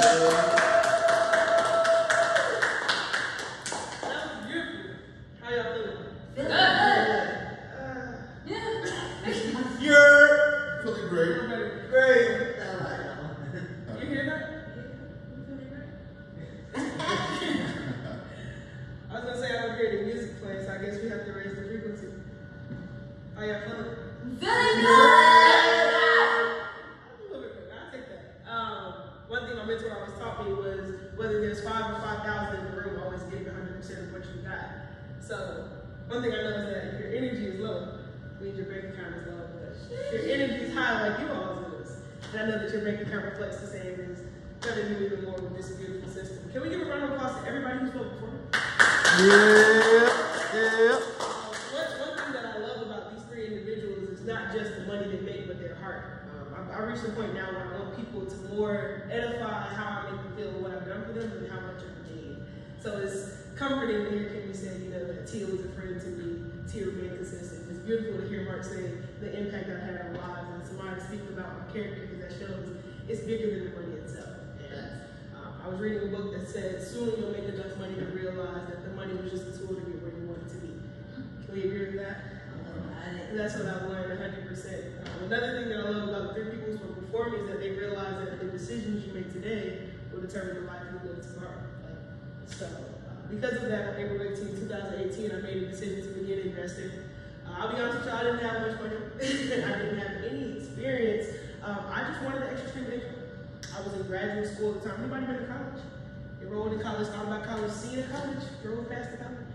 beautiful. How y'all feeling? Good. You're feeling great. Great. You hear that? I was gonna say I don't hear the music playing, so I guess we have to raise the frequency. How y'all feeling? Feeling good. I'll take that. One thing my mentor always taught me was whether there's 5 or 5,000 in the room, always give 100% of what you got. So one thing I know is that if your energy is low, means your bank account is low. But if your energy is high, like you always is, and I know that your bank account reflects the same, is gonna do even more with this beautiful system. Can we give a round of applause to everybody who spoke before me? Yeah. One thing that I love about these three individuals is not just the money they make, but their heart. I reached the point now where I want people to more edify how I make them feel what I've done for them and how much I've gained. So it's comforting to hear Kimmy say, you know, that Tia was a friend to me, Tia remained consistent. It's beautiful to hear Mark say the impact I've had on lives, and Samaya speak about my character, because that shows it's bigger than the money itself. And I was reading a book that said, soon you'll make enough money to realize that the money was just a tool to get where you wanted to be. Can we agree with that? And that's what I've learned 100%. Another thing that I love about the three people who spoke before me is that they realize that the decisions you make today will determine the life you live tomorrow. So because of that, on April 18, 2018, I made a decision to begin investing. I'll be honest with you, I didn't have much money. I didn't have any experience. I just wanted an extra stream of income. I was in graduate school at the time. Anybody been to college? Enrolled in college, thought about college, seen in college, drove past the college?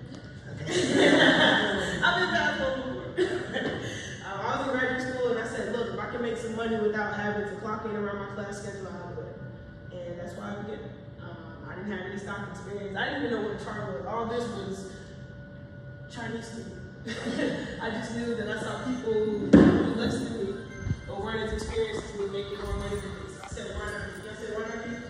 I've been past one before. I was in graduate school and I said, look, if I can make some money without having to clock in around my class schedule, I'll do it. And that's why I began. I didn't have any stock experience. I didn't even know what a chart was. All this was Chinese to me. I just knew that I saw people who knew less than me or weren't as experienced as me making more money than me. So I said, why not? You guys say, why not me?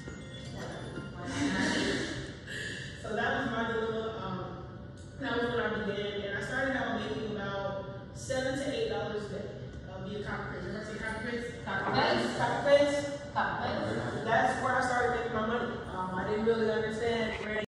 So that was my dilemma. That was when I began, and I started out making about $7 to $8 a day via copy paste. Remember I say copy paste? Copy paste. That's where I started making my money. I didn't really understand where